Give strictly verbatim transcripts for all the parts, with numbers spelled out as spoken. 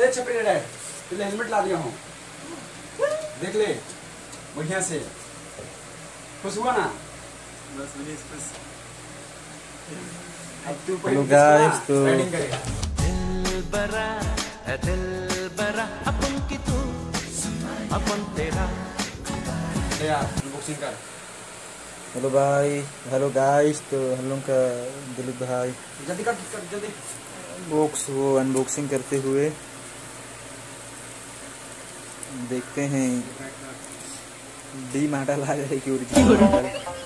छपरी रहे पहले हेलमेट ला दिया हूँ, देख ले बढ़िया से। खुश हुआ ना? बस खुश। अब तू हेलो गाइस, तो राइडिंग करेगा। दिल बरा है दिल बरा, अपन की तू अपन तेरा यार अनबॉक्सिंग कर। हेलो भाई, हेलो गाइस, तो हम लोग का दिलीप भाई जल्दी कर, कर जल्दी। बॉक्स वो अनबॉक्सिंग करते हुए देखते हैं डी मॉडल आ जाए कि ओरिजिनल मॉडल।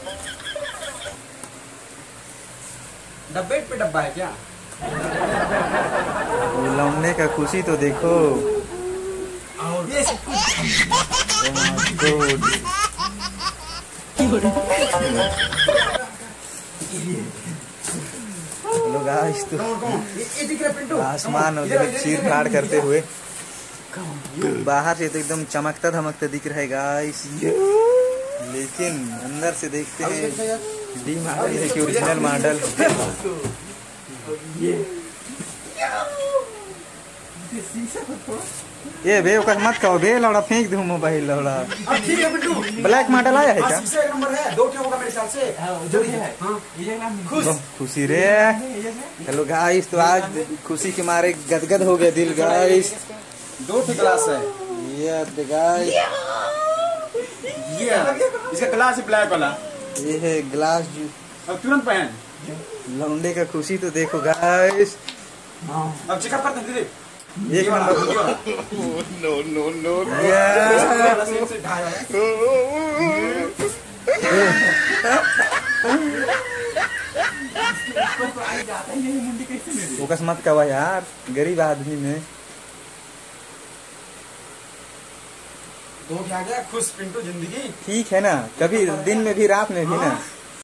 डब्बे पे डब्बा है क्या? लौटने का खुशी तो देखो। ये हेलो गाइस, तो ये दिख रहा है पिंटू। आसमान और चीर फाड़ करते हुए बाहर से तो एकदम चमकता धमकता दिख रहा है गाइस, लेकिन अंदर से देखते हैं डी मॉडल है कि ओरिजिनल मॉडल। ये बे ओकर मत कहो बे, लौड़ा फेंक दूं मोबाइल लौड़ा। ठीक है पिंटू, ब्लैक मॉडल आया है क्या? एक नंबर है, दो ठे होगा मेरे ख्याल से। जोड़ी है। हाँ खुश खुशी रे। हेलो गाइस, तो आज खुशी के मारे गदगद हो गया दिल गाइस। दो ठे ग्लास है ये गाइस, ये इसका ग्लास है ब्लैक वाला। ये है ग्लास जो अब तुरंत पहन। लौंडे का खुशी तो देखो गाइस। अब चेकअप करते हैं दीदी। एक नंबर। नो नो नो फोकस मत कवा यार, गरीब आदमी में। तो क्या गया खुश पिंटू जिंदगी। ठीक है ना, कभी दिन में भी रात में भी ना।